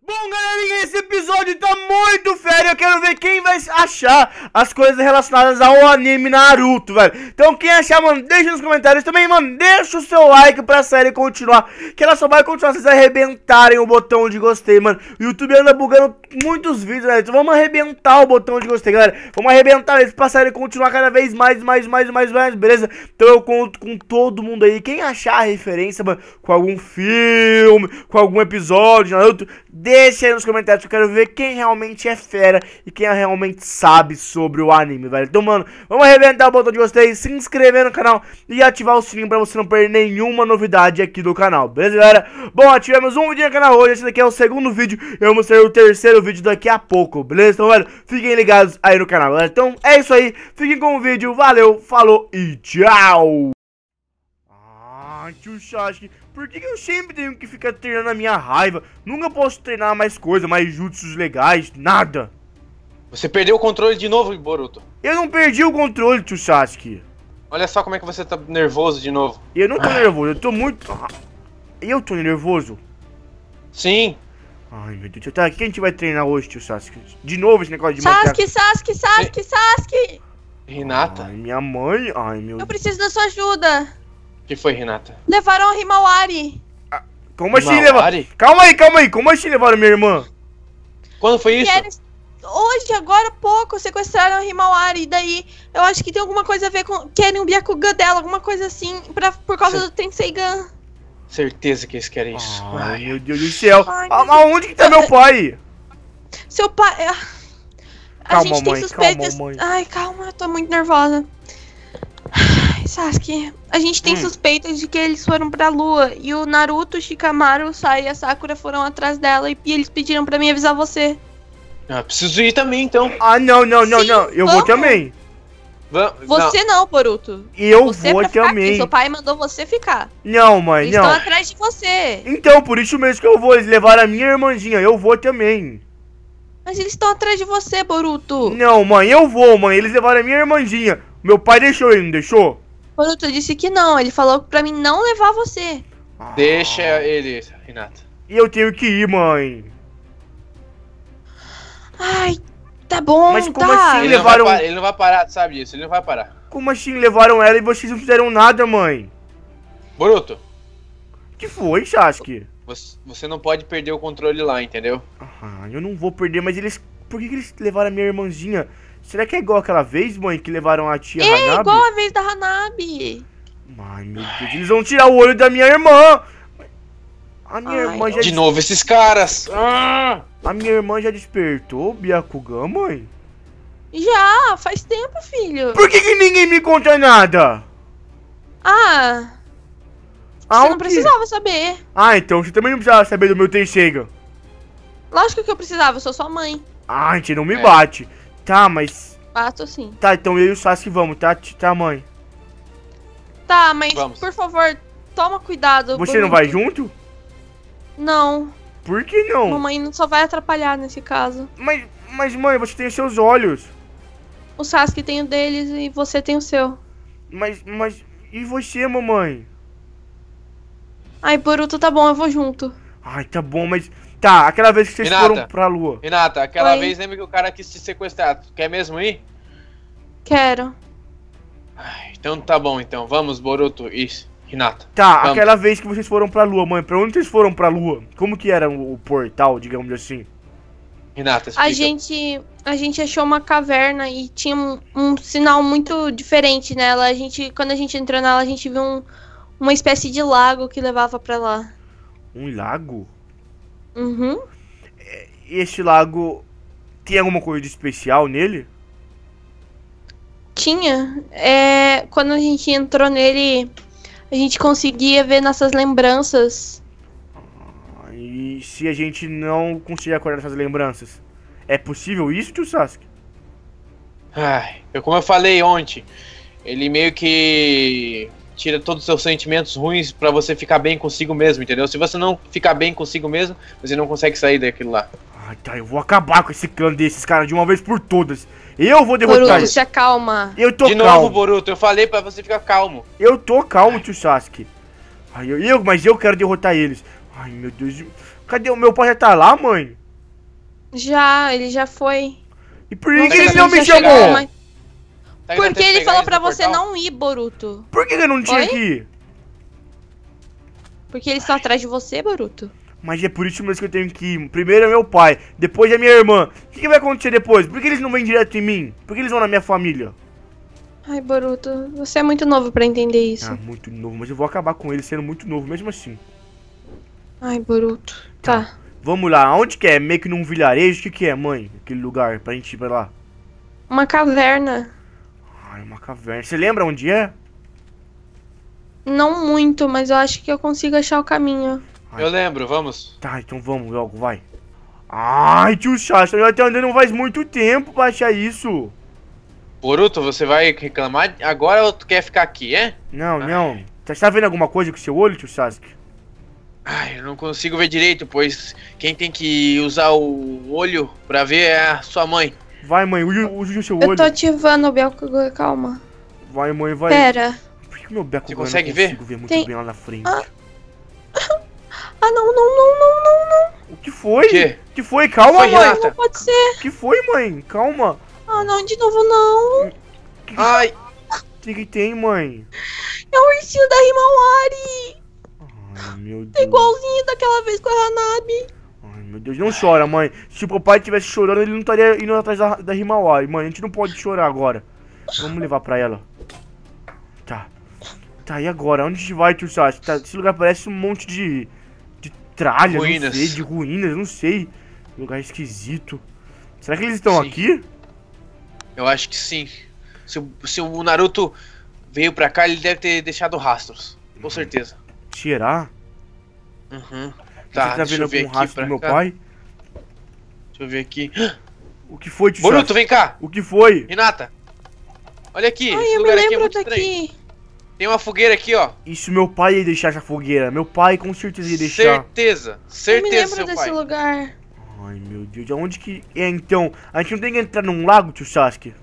Bom, galerinha, esse episódio tá muito sério. Eu quero ver quem vai achar as coisas relacionadas ao anime Naruto, velho. Então quem achar, mano, deixa nos comentários. Também, mano, deixa o seu like pra série continuar, que ela só vai continuar se vocês arrebentarem o botão de gostei, mano. O YouTube anda bugando muitos vídeos, né? Então vamos arrebentar o botão de gostei, galera. Vamos arrebentar eles pra série continuar cada vez mais, beleza? Então eu conto com todo mundo aí. Quem achar a referência, mano, com algum filme, com algum episódio de Naruto, deixa aí nos comentários, que eu quero ver quem realmente é fera e quem realmente sabe sobre o anime, velho. Então, mano, vamos arrebentar o botão de gostei, se inscrever no canal e ativar o sininho pra você não perder nenhuma novidade aqui do canal, beleza, galera? Bom, tivemos um vídeo no canal hoje, esse daqui é o segundo vídeo, eu vou mostrar o terceiro vídeo daqui a pouco, beleza? Então, velho, fiquem ligados aí no canal, galera. Então, é isso aí, fiquem com o vídeo, valeu, falou e tchau! Tio Sasuke, por que eu sempre tenho que ficar treinando a minha raiva? Nunca posso treinar mais coisa, mais jutsus legais, nada. Você perdeu o controle de novo, Boruto. Eu não perdi o controle, tio Sasuke. Olha só como é que você tá nervoso de novo. Eu não tô nervoso, eu tô muito... Eu tô nervoso? Sim. Ai, meu Deus. Tá, o que a gente vai treinar hoje, tio Sasuke? De novo esse negócio de Sasuke, Sasuke! Hinata? Ai, minha mãe... Ai, meu... Eu preciso da sua ajuda. O que foi, Hinata? Levaram a Himawari. Como assim levaram? Calma aí, como assim levaram minha irmã? Quando foi isso? Hoje, agora há pouco, sequestraram a Himawari. E daí, eu acho que tem alguma coisa a ver com... Querem o Byakugan dela, alguma coisa assim, por causa do Tenseigan. Certeza que eles querem isso. Ai, meu Deus do céu. Ai, aonde que tá meu pai? Seu pai... A gente tem suspeitas... Calma, mãe. Ai, calma, eu tô muito nervosa. Sasuke, a gente tem suspeitas de que eles foram pra lua. E o Naruto, o Shikamaru, o Sai e a Sakura foram atrás dela. E eles pediram pra mim avisar você. Ah, preciso ir também, então. Ah, não. Eu vou também. Você não, Boruto. Eu você vou também. Seu pai mandou você ficar. Não, mãe, eles estão atrás de você. Então, por isso mesmo que eu vou. Eles levaram a minha irmãzinha. Eu vou também. Mas eles estão atrás de você, Boruto. Não, mãe, eu vou, mãe. Eles levaram a minha irmãzinha. Meu pai deixou ele, não deixou? Boruto disse que não. Ele falou pra mim não levar você. Deixa ele, Hinata. E eu tenho que ir, mãe. Ai, tá bom, mas como assim Ele levaram... Ele não vai parar, tu sabe disso, ele não vai parar. Como assim levaram ela e vocês não fizeram nada, mãe? Boruto. Que foi, Sasuke? Você não pode perder o controle lá, entendeu? Ah, eu não vou perder, mas eles... Por que eles levaram a minha irmãzinha? Será que é igual aquela vez, mãe, que levaram a tia Hanabi? É igual a vez da Hanabi. Ai, meu Deus, eles vão tirar o olho da minha irmã. A minha irmã já... De novo esses caras. A minha irmã já despertou o Byakugan, mãe? Já, faz tempo, filho. Por que ninguém me conta nada? Você não precisava saber. Ah, então você também não precisava saber do meu Tenseigan. Lógico que eu precisava, eu sou sua mãe. Ah, a gente não me bate. Tá, mas... Bato sim. Tá, então eu e o Sasuke vamos, tá, mãe? Tá, mas vamos. Por favor, toma cuidado. Você não vai junto? Não. Por que não? Mamãe só vai atrapalhar nesse caso. Mas mãe, você tem os seus olhos. O Sasuke tem o deles e você tem o seu. Mas... E você, mamãe? Ai, Boruto, tá bom, eu vou junto. Ai, tá bom, mas... Tá, aquela vez que vocês foram pra lua. Hinata, aquela Oi. vez lembra que o cara quis te sequestrar. Tu quer mesmo ir? Quero. Então tá bom, então. Vamos, Boruto e Hinata. Tá, vamos. aquela vez que vocês foram pra lua, mãe. Pra onde vocês foram pra lua? Como que era o portal, digamos assim? Hinata, explica. A gente achou uma caverna e tinha um sinal muito diferente nela. Quando a gente entrou nela, a gente viu uma espécie de lago que levava pra lá. Um lago? Uhum. E esse lago tem alguma coisa de especial nele? Tinha. Quando a gente entrou nele, a gente conseguia ver nossas lembranças. E se a gente não conseguir acordar essas lembranças? É possível isso, tio Sasuke? Como eu falei ontem, ele meio que tira todos os seus sentimentos ruins pra você ficar bem consigo mesmo, entendeu? Se você não ficar bem consigo mesmo, você não consegue sair daquilo lá. Ai, tá, eu vou acabar com esse clã desses caras de uma vez por todas. Eu vou derrotar Boruto, eles. se acalma. Eu tô De calmo. novo, Boruto, eu falei pra você ficar calmo. Eu tô calmo, tio Sasuke. Ai, mas eu quero derrotar eles. Ai, meu Deus. Cadê o meu pai? Já tá lá, mãe? Já, ele já foi. E por que Nossa, ele não ele me já chegou, chamou? mas- Tá Porque tentando ele pegar falou eles pra no você portal? não ir, Boruto. Por que eu não tinha Oi? que ir? Porque eles estão atrás de você, Boruto. Mas é por isso mesmo que eu tenho que ir. Primeiro é meu pai, depois é minha irmã. O que vai acontecer depois? Por que eles não vêm direto em mim? Por que eles vão na minha família? Ai, Boruto, você é muito novo pra entender isso. Ah, muito novo, mas eu vou acabar com ele sendo muito novo, mesmo assim. Ai, Boruto. Tá. Vamos lá, aonde que é? Meio que num vilarejo? O que que é, mãe? Aquele lugar pra gente ir pra lá? Uma caverna. Ai, uma caverna. Você lembra onde é? Não muito, mas eu acho que eu consigo achar o caminho. Eu lembro, vamos. Tá, então vamos logo, vai. Ai, tio Chacha, eu já tô andando faz muito tempo pra achar isso. Boruto, você vai reclamar agora ou tu quer ficar aqui, é? Não, não. Você tá vendo alguma coisa com seu olho, tio Sasuke? Ai, eu não consigo ver direito, pois quem tem que usar o olho pra ver é a sua mãe. Vai, mãe, use o seu Eu olho. tô ativando o Byakugan, calma. Vai, mãe, vai. Pera. Por que meu Byakugan Você eu não consegue ver? consigo ver muito Tem- bem lá na frente? Ah, não. O que foi? O quê? O que foi? Calma, Foi, mãe. Renata? Não pode ser. O que foi, mãe? Calma. Ah, não, de novo não. Ai, O que que tem, mãe? É o ursinho da Himawari. Ai, meu É Deus. igualzinho daquela vez com a Hanabi. Ai, meu Deus, não chora, mãe. Se o papai estivesse chorando, ele não estaria indo atrás da Himawari. Mãe, a gente não pode chorar agora. Vamos levar pra ela. Tá. Tá, e agora? Onde a gente vai, tio Sasuke? Tá, esse lugar parece um monte de tralha, Ruínas. não sei, de ruínas, não sei. Lugar esquisito. Será que eles estão Sim. aqui? eu acho que sim. Se o Naruto veio pra cá, ele deve ter deixado rastros. Com certeza. Será? Uhum. Você Tá, tá deixa vendo eu ver algum aqui rastro pra do meu cá. pai? Deixa eu ver aqui. O que foi, tio Boruto, Sasuke? vem cá! O que foi? Renata! Olha aqui, Ai, esse eu me lugar aqui é lembro muito estranho. daqui. Tem uma fogueira aqui, ó. Isso meu pai ia deixar essa fogueira. Meu pai com certeza ia deixar. Certeza, Eu me certeza, lembro seu desse pai. lugar. Ai, meu Deus. Aonde que é, então? A gente não tem que entrar num lago, tio Sasuke?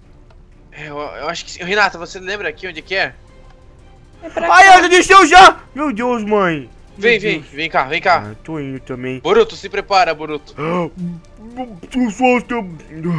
Eu acho que sim. Renata, você lembra aqui onde que é? É pra Ai, cá. ela desceu já! Meu Deus, mãe. Vem, Meu vem, Deus. vem cá, vem cá. Ah, eu tô indo também. Boruto, se prepara, Boruto. Tio Sasuke.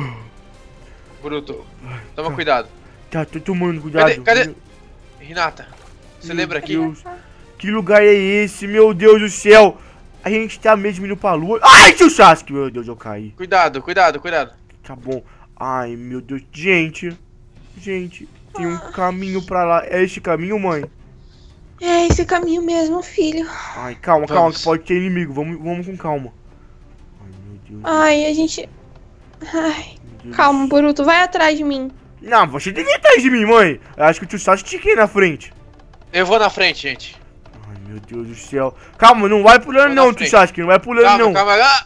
Boruto, toma cuidado. Tá, tô tomando cuidado. Cadê? Renata, você Meu lembra aqui? Deus. Que lugar é esse? Meu Deus do céu. A gente tá mesmo indo pra lua. Ai, tio Sasuke. Meu Deus, eu caí. Cuidado, cuidado, cuidado. Tá bom. Ai, meu Deus. Gente, tem um caminho pra lá. É esse caminho, mãe? É esse caminho mesmo, filho. Ai, calma, Vamos. que pode ter inimigo. Vamos com calma. Ai, meu Deus. Ai, a gente... Ai, Meu Deus. calma, Boruto, vai atrás de mim. Não, você tem que ir atrás de mim, mãe. Eu acho que o tio Sasuke tinha que ir na frente. Eu vou na frente, gente. Ai, meu Deus do céu. Calma, não vai pulando Vou na não, tio frente. Sasuke. Não vai pulando Calma, não. calma. Ah!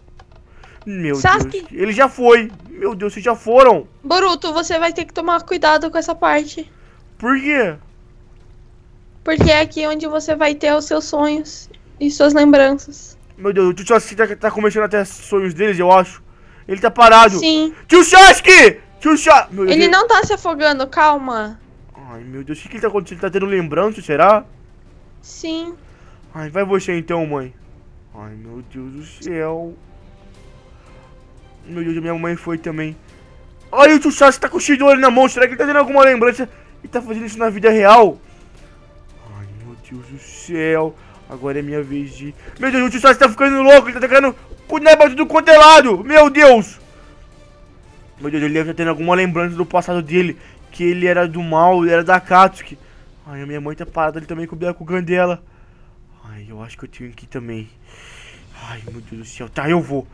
Meu Sasuke. Deus. Ele já foi. Meu Deus, vocês já foram. Boruto, você vai ter que tomar cuidado com essa parte. Por quê? Porque é aqui onde você vai ter os seus sonhos e suas lembranças. Meu Deus, o tio Sasuke tá começando a ter sonhos deles, eu acho. Ele tá parado. Sim. Tio Sasuke! Tio Sasuke! Meu Deus, Ele não tá se afogando, calma. Ai, meu Deus, o que tá acontecendo? Ele tá tendo lembrança, será? Sim. Ai, vai você então, mãe. Ai, meu Deus do céu. Meu Deus, a minha mãe foi também. Ai, o tio Sasuke tá com o Chidori na mão. Será que ele tá tendo alguma lembrança e tá fazendo isso na vida real? Ai, meu Deus do céu. Agora é minha vez de... Meu Deus, o tio Sasuke tá ficando louco. Ele tá tacando kunai pra tudo quanto é lado. Meu Deus. Meu Deus, ele deve estar tendo alguma lembrança do passado dele. Que ele era do mal, ele era da Akatsuki. Ai, a minha mãe tá parada ali também com o Byakugan dela. Ai, eu acho que eu tenho que ir também. Ai, meu Deus do céu. Tá, eu vou.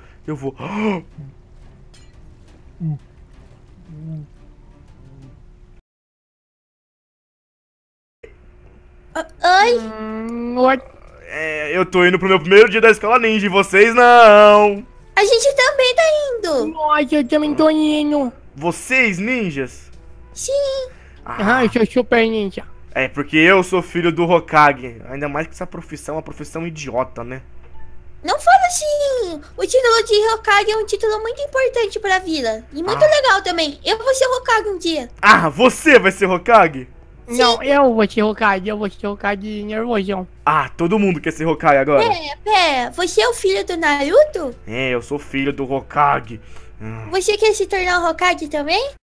Oi, Eu tô indo pro meu primeiro dia da escola ninja e vocês não. a gente também tá indo. Nossa, eu também tô indo. Vocês, ninjas? Sim. Ah, eu sou super ninja. É porque eu sou filho do Hokage. Ainda mais que essa profissão é uma profissão idiota, né? Não fala assim. O título de Hokage é um título muito importante pra vila. E muito Ah. legal também. Eu vou ser Hokage um dia. Ah, você vai ser Hokage? Não, eu vou ser Hokage nervosão. Ah, todo mundo quer ser Hokage agora. Pera, você é o filho do Naruto? É, eu sou filho do Hokage. Você quer se tornar um Hokage também?